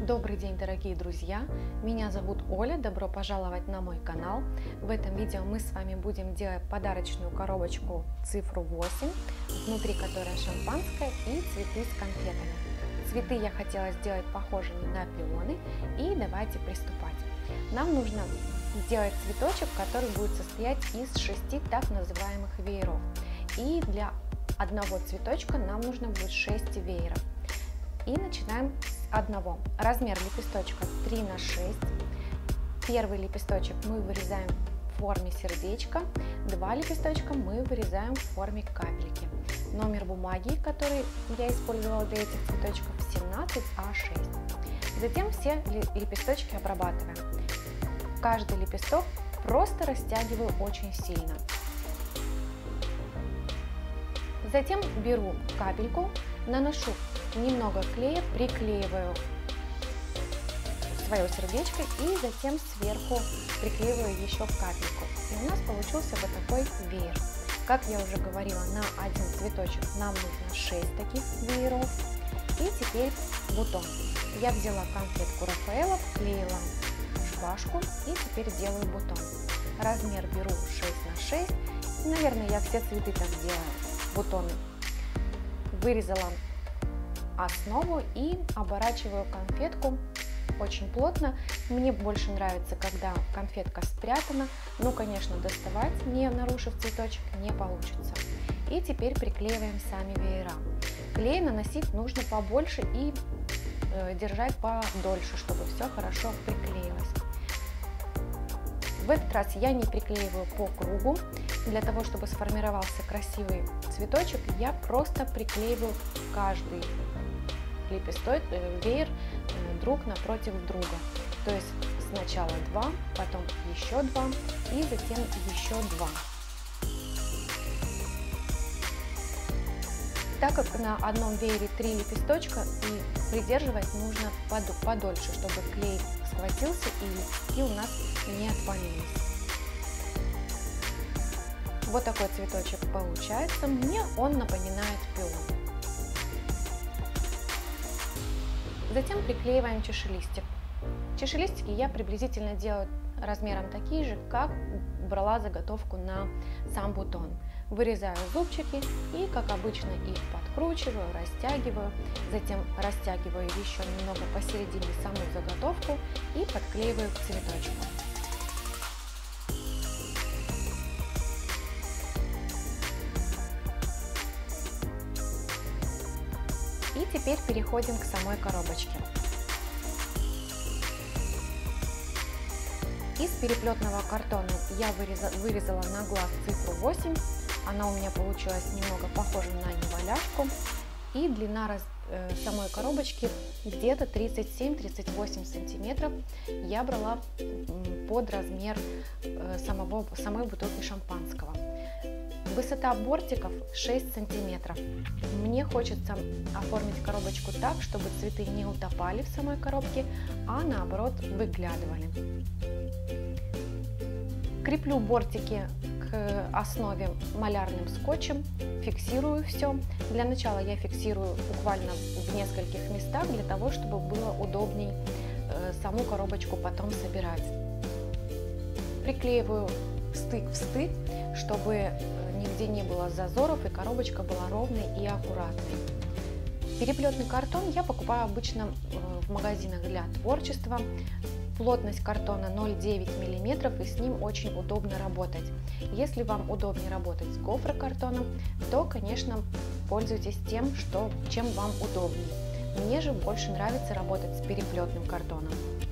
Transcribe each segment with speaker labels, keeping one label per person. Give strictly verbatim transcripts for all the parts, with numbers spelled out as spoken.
Speaker 1: Добрый день, дорогие друзья! Меня зовут Оля, добро пожаловать на мой канал. В этом видео мы с вами будем делать подарочную коробочку цифру восемь, внутри которой шампанское и цветы с конфетами. Цветы я хотела сделать похожими на пионы, и давайте приступать. Нам нужно сделать цветочек, который будет состоять из шести так называемых вееров. И для одного цветочка нам нужно будет шесть вееров. И начинаем с одного. Размер лепесточка три на шесть. Первый лепесточек мы вырезаем в форме сердечка. Два лепесточка мы вырезаем в форме капельки. Номер бумаги, который я использовала для этих цветочков, семнадцать а шесть. Затем все лепесточки обрабатываем. Каждый лепесток просто растягиваю очень сильно. Затем беру капельку, наношу немного клея, приклеиваю свое сердечко и затем сверху приклеиваю еще капельку. И у нас получился вот такой веер. Как я уже говорила, на один цветочек нам нужно шесть таких вееров. И теперь бутон. Я взяла конфетку Рафаэлло, вклеила шпажку и теперь делаю бутон. Размер беру шесть на шесть. Наверное, я все цветы так делаю, бутоны. Вырезала основу и оборачиваю конфетку очень плотно. Мне больше нравится, когда конфетка спрятана, но, конечно, доставать, не нарушив цветочек, не получится. И теперь приклеиваем сами веера. Клей наносить нужно побольше и э, держать подольше, чтобы все хорошо приклеилось. В этот раз я не приклеиваю по кругу. Для того, чтобы сформировался красивый цветочек, я просто приклеиваю каждый лепесток, веер друг напротив друга. То есть сначала два, потом еще два и затем еще два. Так как на одном веере три лепесточка, и придерживать нужно подольше, чтобы клей схватился и лепестки у нас не отвалились. Вот такой цветочек получается. Мне он напоминает пион. Затем приклеиваем чашелистик. Чашелистики я приблизительно делаю размером такие же, как брала заготовку на сам бутон. Вырезаю зубчики и, как обычно, их подкручиваю, растягиваю. Затем растягиваю еще немного посередине саму заготовку и подклеиваю к цветочку. И теперь переходим к самой коробочке. Из переплетного картона я вырезала, вырезала на глаз цифру восемь. Она у меня получилась немного похожа на неваляшку. И длина раз, э, самой коробочки где-то тридцать семь — тридцать восемь сантиметров. Я брала под размер э, самого, самой бутылки шампанского. Высота бортиков шесть сантиметров. Мне хочется оформить коробочку так, чтобы цветы не утопали в самой коробке, а наоборот выглядывали. Креплю бортики к основе малярным скотчем, фиксирую все. Для начала я фиксирую буквально в нескольких местах, для того, чтобы было удобней саму коробочку потом собирать. Приклеиваю стык в стык, чтобы нигде не было зазоров и коробочка была ровной и аккуратной. Переплетный картон я покупаю обычно в магазинах для творчества. Плотность картона ноль целых девять десятых миллиметра, и с ним очень удобно работать. Если вам удобнее работать с гофрокартоном, то, конечно, пользуйтесь тем, что, чем вам удобнее. Мне же больше нравится работать с переплетным картоном.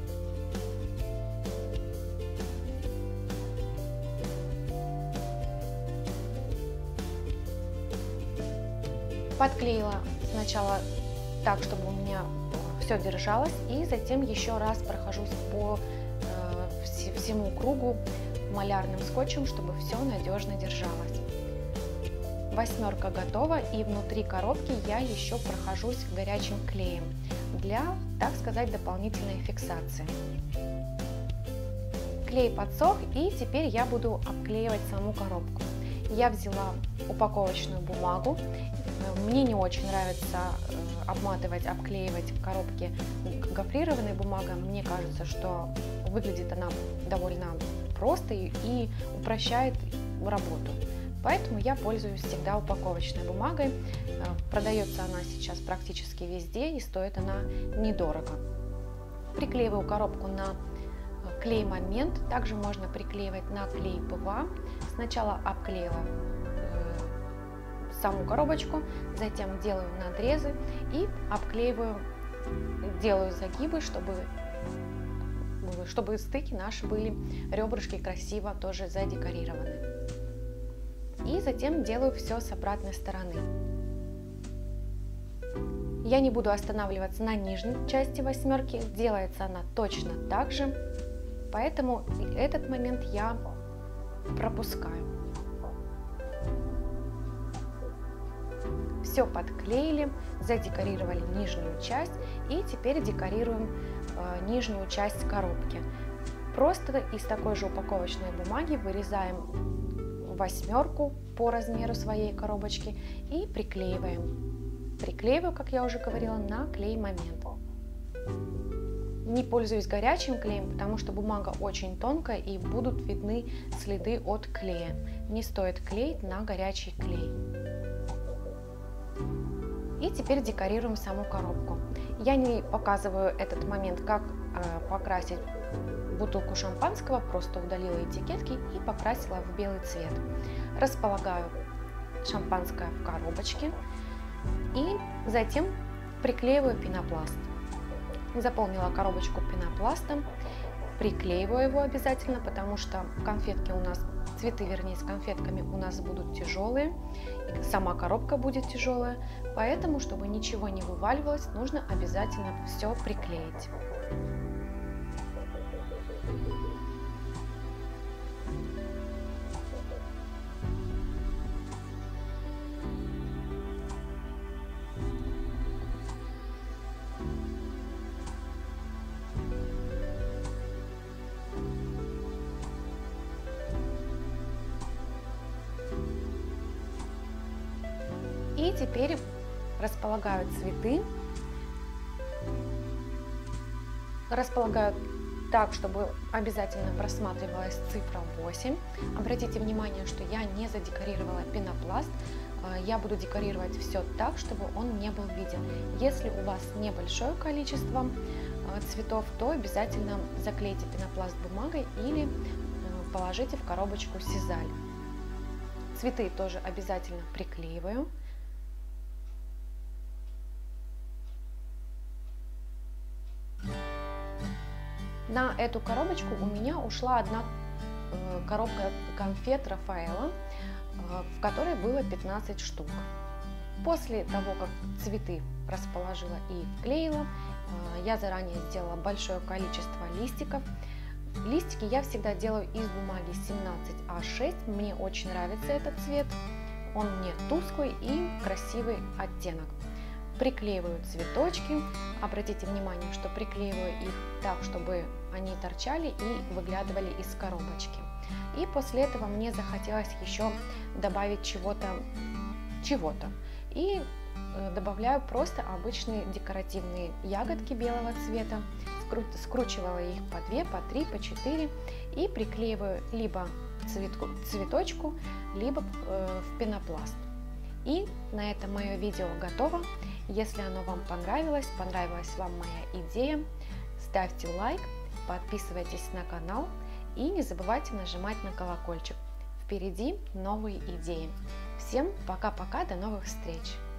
Speaker 1: Подклеила сначала так, чтобы у меня все держалось, и затем еще раз прохожусь по э, всему кругу малярным скотчем, чтобы все надежно держалось. Восьмерка готова, и внутри коробки я еще прохожусь горячим клеем для, так сказать, дополнительной фиксации. Клей подсох, и теперь я буду обклеивать саму коробку. Я взяла упаковочную бумагу. Мне не очень нравится обматывать, обклеивать коробки гофрированной бумагой. Мне кажется, что выглядит она довольно просто и упрощает работу. Поэтому я пользуюсь всегда упаковочной бумагой. Продается она сейчас практически везде и стоит она недорого. Приклеиваю коробку на клей Момент. Также можно приклеивать на клей ПВА. Сначала обклеила саму коробочку, затем делаю надрезы и обклеиваю, делаю загибы, чтобы, чтобы стыки наши были, ребрышки красиво тоже задекорированы. И затем делаю все с обратной стороны. Я не буду останавливаться на нижней части восьмерки, делается она точно так же, поэтому этот момент я пропускаю. Все подклеили, задекорировали нижнюю часть и теперь декорируем э, нижнюю часть коробки. Просто из такой же упаковочной бумаги вырезаем восьмерку по размеру своей коробочки и приклеиваем. Приклеиваю, как я уже говорила, на клей Момент. Не пользуюсь горячим клеем, потому что бумага очень тонкая и будут видны следы от клея. Не стоит клеить на горячий клей. И теперь декорируем саму коробку. Я не показываю этот момент, как э, покрасить бутылку шампанского, просто удалила этикетки и покрасила в белый цвет. Располагаю шампанское в коробочке и затем приклеиваю пенопласт. Заполнила коробочку пенопластом, приклеиваю его обязательно, потому что конфетки у нас, цветы, вернее, с конфетками у нас будут тяжелые, и сама коробка будет тяжелая, поэтому, чтобы ничего не вываливалось, нужно обязательно все приклеить. И теперь располагаю цветы, располагаю так, чтобы обязательно просматривалась цифра восемь. Обратите внимание, что я не задекорировала пенопласт, я буду декорировать все так, чтобы он не был виден. Если у вас небольшое количество цветов, то обязательно заклейте пенопласт бумагой или положите в коробочку сизаль. Цветы тоже обязательно приклеиваю. На эту коробочку у меня ушла одна коробка конфет Рафаэлло, в которой было пятнадцать штук. После того, как цветы расположила и вклеила, я заранее сделала большое количество листиков. Листики я всегда делаю из бумаги семнадцать а шесть. Мне очень нравится этот цвет. Он мне тусклый и красивый оттенок. Приклеиваю цветочки. Обратите внимание, что приклеиваю их так, чтобы они торчали и выглядывали из коробочки. И после этого мне захотелось еще добавить чего-то, чего-то. И добавляю просто обычные декоративные ягодки белого цвета. Скручивала их по две, по три, по четыре и приклеиваю либо к цветку, цветочку, либо в пенопласт. И на этом мое видео готово. Если оно вам понравилось, понравилась вам моя идея, ставьте лайк, подписывайтесь на канал и не забывайте нажимать на колокольчик. Впереди новые идеи. Всем пока-пока, до новых встреч!